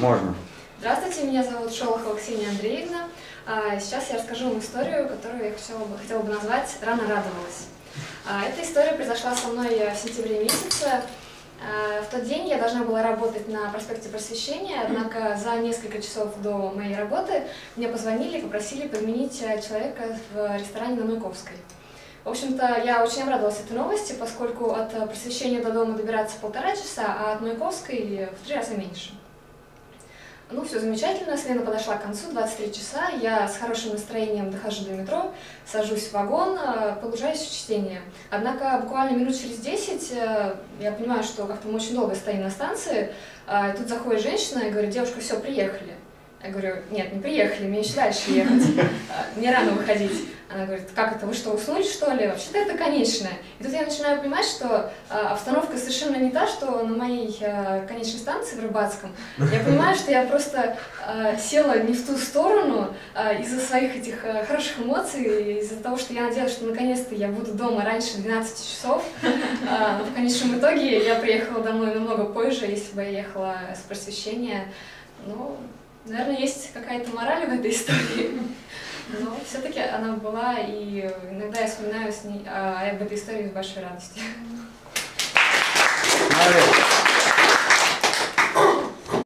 Можно. Здравствуйте, меня зовут Шолохова Ксения Андреевна. Сейчас я расскажу вам историю, которую я хотела бы назвать «Рано радовалась». Эта история произошла со мной в сентябре месяце. В тот день я должна была работать на проспекте Просвещения, однако за несколько часов до моей работы мне позвонили и попросили подменить человека в ресторане на Маяковской. В общем-то, я очень обрадовалась этой новости, поскольку от Просвещения до дома добираться 1,5 часа, а от Маяковской в 3 раза меньше. Ну, все замечательно, смена подошла к концу, 23 часа, я с хорошим настроением дохожу до метро, сажусь в вагон, погружаюсь в чтение. Однако буквально минут через 10 я понимаю, что как-то мы очень долго стоим на станции, и тут заходит женщина и говорит: девушка, все, приехали. Я говорю: нет, не приехали, мне еще дальше ехать, мне рано выходить. Она говорит: как это, вы что, уснули, что ли? Вообще-то это конечная. И тут я начинаю понимать, что обстановка совершенно не та, что на моей конечной станции в Рыбацком. Я понимаю, что я просто села не в ту сторону из-за своих этих хороших эмоций, из-за того, что я надеялась, что наконец-то я буду дома раньше 12 часов. Но в конечном итоге я приехала домой намного позже, если бы я ехала с Просвещения. Ну, наверное, есть какая-то мораль в этой истории. Но все-таки она была, и иногда я вспоминаю об этой истории с большой радостью.